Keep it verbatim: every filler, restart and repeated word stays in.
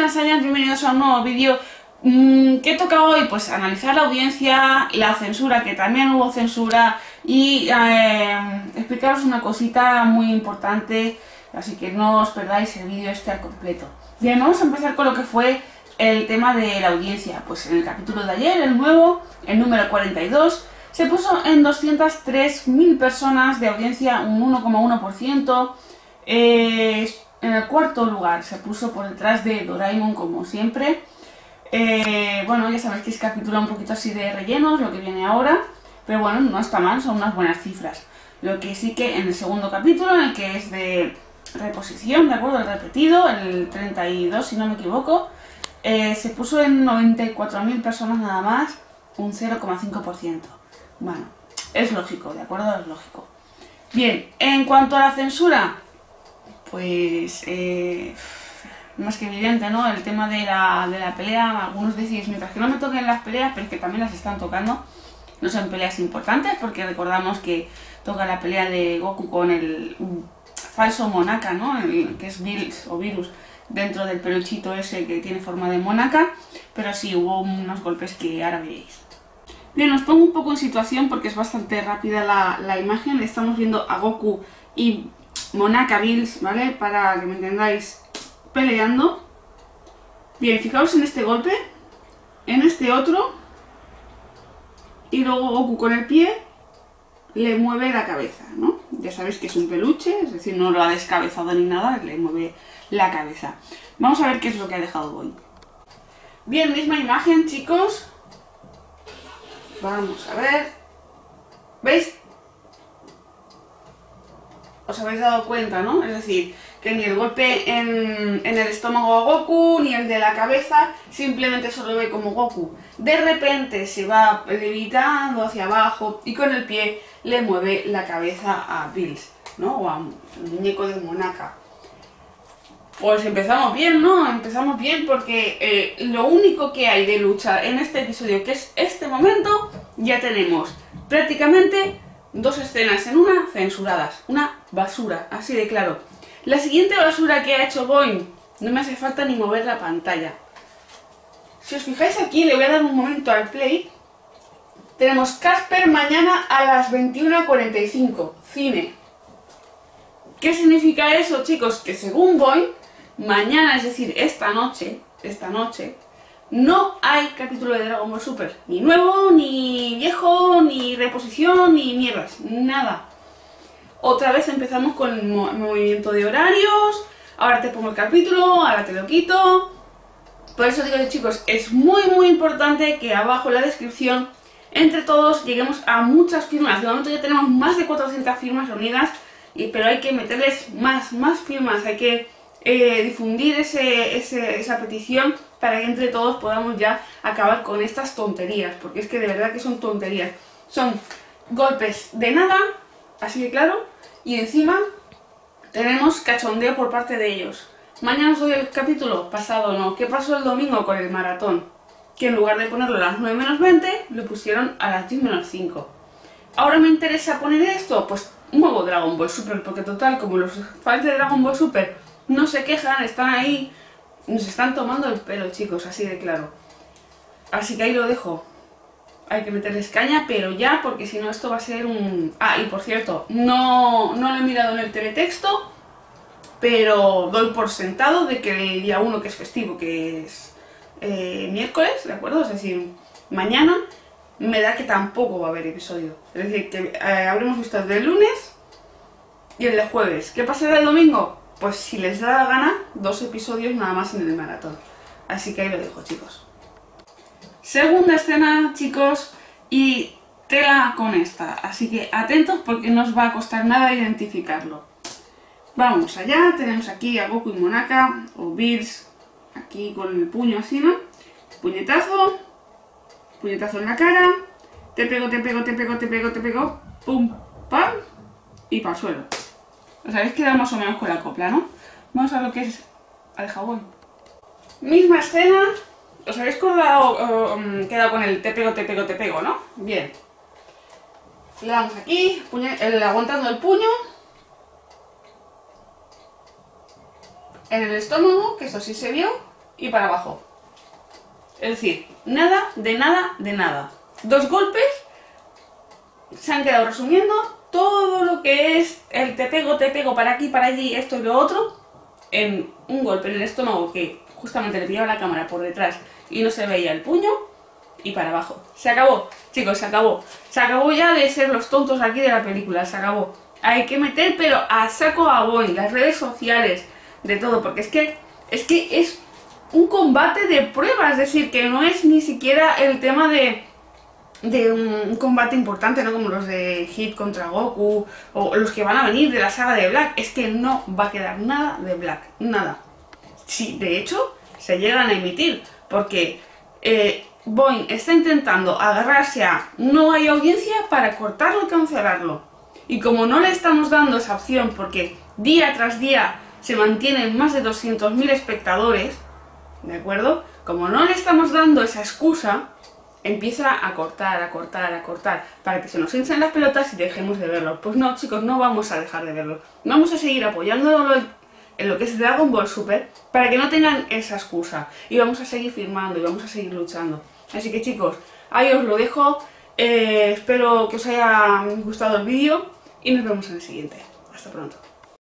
buenas Saiyans, bienvenidos a un nuevo vídeo. ¿Qué toca hoy? Pues analizar la audiencia, la censura, que también hubo censura, y eh, explicaros una cosita muy importante, así que no os perdáis el vídeo este al completo. Bien, vamos a empezar con lo que fue el tema de la audiencia. Pues en el capítulo de ayer, el nuevo, el número cuarenta y dos, se puso en doscientas tres mil personas de audiencia, un uno coma uno por ciento. Eh, en el cuarto lugar se puso por detrás de Doraemon, como siempre. Eh, bueno, ya sabéis que es capítulo un poquito así de rellenos, lo que viene ahora, pero bueno, no está mal, son unas buenas cifras. Lo que sí que en el segundo capítulo, en el que es de reposición, ¿de acuerdo? El repetido, el treinta y dos si no me equivoco, eh, se puso en noventa y cuatro mil personas nada más, un cero coma cinco por ciento. Bueno, es lógico, ¿de acuerdo? Es lógico. Bien, en cuanto a la censura, pues eh, más que evidente, ¿no? El tema de la, de la pelea, algunos decís, mientras que no me toquen las peleas, pero es que también las están tocando. No son peleas importantes, porque recordamos que toca la pelea de Goku con el falso Monaka, ¿no? El, que es Bills o Virus, dentro del peluchito ese que tiene forma de Monaka, pero sí hubo unos golpes que ahora veréis. Bien, os pongo un poco en situación porque es bastante rápida la, la imagen. Estamos viendo a Goku y Monaka Bills, ¿vale? Para que me entendáis, peleando. Bien, fijaos en este golpe, en este otro, y luego Goku con el pie le mueve la cabeza, ¿no? Ya sabéis que es un peluche, es decir, no lo ha descabezado ni nada, le mueve la cabeza. Vamos a ver qué es lo que ha dejado Boing. Bien, misma imagen, chicos. Vamos a ver. ¿Veis? Os habéis dado cuenta, ¿no? Es decir, que ni el golpe en, en el estómago a Goku, ni el de la cabeza, simplemente solo ve como Goku de repente se va levitando hacia abajo y con el pie le mueve la cabeza a Bills, ¿no? O al muñeco de Monaka. Pues empezamos bien, ¿no? Empezamos bien porque eh, lo único que hay de lucha en este episodio, que es este momento, ya tenemos prácticamente dos escenas en una censuradas. Una basura, así de claro. La siguiente basura que ha hecho Boing, no me hace falta ni mover la pantalla. Si os fijáis aquí, le voy a dar un momento al play. Tenemos Casper mañana a las veintiuna cuarenta y cinco, cine. ¿Qué significa eso, chicos? Que según Boing, mañana, es decir, esta noche, esta noche, no hay capítulo de Dragon Ball Super. Ni nuevo, ni viejo, ni reposición, ni mierdas, nada. Otra vez empezamos con el mo movimiento de horarios. Ahora te pongo el capítulo, ahora te lo quito. Por eso digo, chicos, es muy muy importante que abajo en la descripción, entre todos, lleguemos a muchas firmas. De momento ya tenemos más de cuatrocientas firmas reunidas, y, pero hay que meterles más, más firmas. Hay que eh, difundir ese, ese, esa petición para que entre todos podamos ya acabar con estas tonterías. Porque es que de verdad que son tonterías. Son golpes de nada, así de claro, y encima tenemos cachondeo por parte de ellos. Mañana os doy el capítulo, pasado no. ¿Qué pasó el domingo con el maratón? Que en lugar de ponerlo a las nueve menos veinte, lo pusieron a las diez menos cinco. ¿Ahora me interesa poner esto? Pues muevo Dragon Ball Super, porque total, como los fans de Dragon Ball Super no se quejan, están ahí, nos están tomando el pelo, chicos, así de claro. Así que ahí lo dejo. Hay que meterles caña, pero ya, porque si no esto va a ser un... Ah, y por cierto, no, no lo he mirado en el teletexto, pero doy por sentado de que el día uno, que es festivo, que es eh, miércoles, ¿de acuerdo? Es decir, mañana, me da que tampoco va a haber episodio. Es decir, que eh, habremos visto el del lunes y el de jueves. ¿Qué pasará el domingo? Pues si les da la gana, dos episodios nada más en el maratón. Así que ahí lo dejo, chicos. Segunda escena, chicos, y tela con esta. Así que atentos porque no os va a costar nada identificarlo. Vamos allá, tenemos aquí a Goku y Monaka, o Bills, aquí con el puño así, ¿no? Puñetazo, puñetazo en la cara, te pego, te pego, te pego, te pego, te pego, pum, pam, y para el suelo. Os habéis quedado más o menos con la copla, ¿no? Vamos a lo que es al jabón. Misma escena, os habéis quedado, um, quedado con el te pego, te pego, te pego, ¿no? Bien. Le damos aquí, puño, el, aguantando el puño. En el estómago, que eso sí se vio, y para abajo. Es decir, nada, de nada, de nada. Dos golpes, se han quedado resumiendo todo lo que es el te pego, te pego para aquí, para allí, esto y lo otro, en un golpe en el estómago que justamente le pillaba la cámara por detrás y no se veía el puño, y para abajo. Se acabó, chicos, se acabó. Se acabó ya de ser los tontos aquí de la película, se acabó. Hay que meter, pero a saco a Boeing, las redes sociales, de todo, porque es que es que es un combate de pruebas, es decir, que no es ni siquiera el tema de, de un combate importante, ¿no? Como los de Hit contra Goku, o los que van a venir de la saga de Black, es que no va a quedar nada de Black, nada. Sí, de hecho, se llegan a emitir, porque eh, Boeing está intentando agarrarse a no hay audiencia para cortarlo y cancelarlo. Y como no le estamos dando esa opción, porque día tras día se mantienen más de doscientos mil espectadores, ¿de acuerdo? Como no le estamos dando esa excusa, empieza a cortar, a cortar, a cortar, para que se nos hinchen las pelotas y dejemos de verlo. Pues no, chicos, no vamos a dejar de verlo. Vamos a seguir apoyándolo en lo que es Dragon Ball Super, para que no tengan esa excusa. Y vamos a seguir firmando y vamos a seguir luchando. Así que, chicos, ahí os lo dejo. Eh, espero que os haya gustado el vídeo y nos vemos en el siguiente. Hasta pronto.